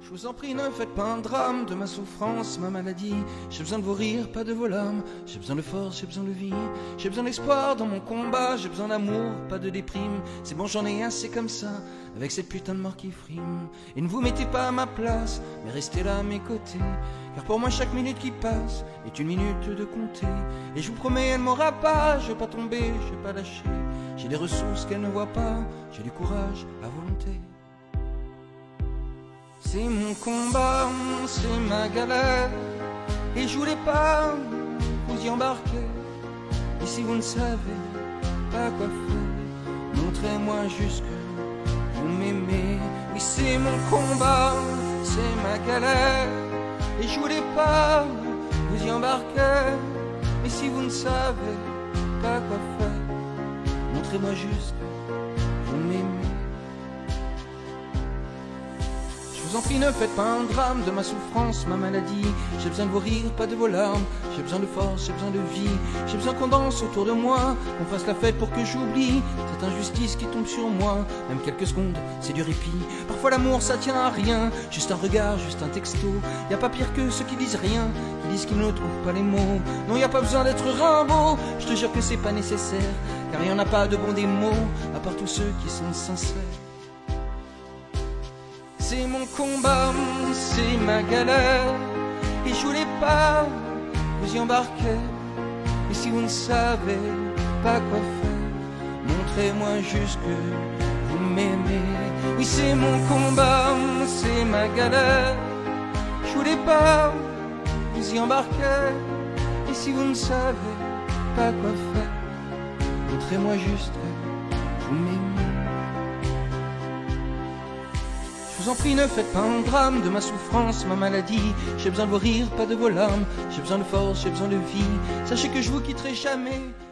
Je vous en prie, ne faites pas un drame de ma souffrance, ma maladie. J'ai besoin de vos rires, pas de vos larmes. J'ai besoin de force, j'ai besoin de vie. J'ai besoin d'espoir dans mon combat. J'ai besoin d'amour, pas de déprime. C'est bon, j'en ai assez comme ça, avec cette putain de mort qui frime. Et ne vous mettez pas à ma place, mais restez là à mes côtés. Car pour moi, chaque minute qui passe est une minute de compter. Et je vous promets, elle m'aura pas. Je vais pas tomber, je vais pas lâcher. J'ai des ressources qu'elle ne voit pas. J'ai du courage à volonté. C'est mon combat, c'est ma galère. Et je voulais pas vous y embarquer. Et si vous ne savez pas quoi faire, montrez-moi juste que vous m'aimez. Oui, c'est mon combat, c'est ma galère. Et je voulais pas vous y embarquer. Mais si vous ne savez pas quoi faire, montrez-moi juste que vous m'aimez. Je vous en prie, ne faites pas un drame de ma souffrance, ma maladie. J'ai besoin de vos rires, pas de vos larmes. J'ai besoin de force, j'ai besoin de vie. J'ai besoin qu'on danse autour de moi, qu'on fasse la fête pour que j'oublie cette injustice qui tombe sur moi. Même quelques secondes, c'est du répit. Parfois l'amour ça tient à rien, juste un regard, juste un texto. Y a pas pire que ceux qui disent rien, qui disent qu'ils ne trouvent pas les mots. Non, y a pas besoin d'être Rimbaud, je te jure que c'est pas nécessaire. Car y en a pas de bons des mots, à part tous ceux qui sont sincères. C'est mon combat, c'est ma galère. Et je voulais pas vous y embarquer. Et si vous ne savez pas quoi faire, montrez-moi juste que vous m'aimez. Oui, c'est mon combat, c'est ma galère. Je voulais pas vous y embarquer. Et si vous ne savez pas quoi faire, montrez-moi juste que vous m'aimez. Je vous en prie, ne faites pas un drame de ma souffrance, ma maladie. J'ai besoin de vos rires, pas de vos larmes. J'ai besoin de force, j'ai besoin de vie. Sachez que je vous quitterai jamais.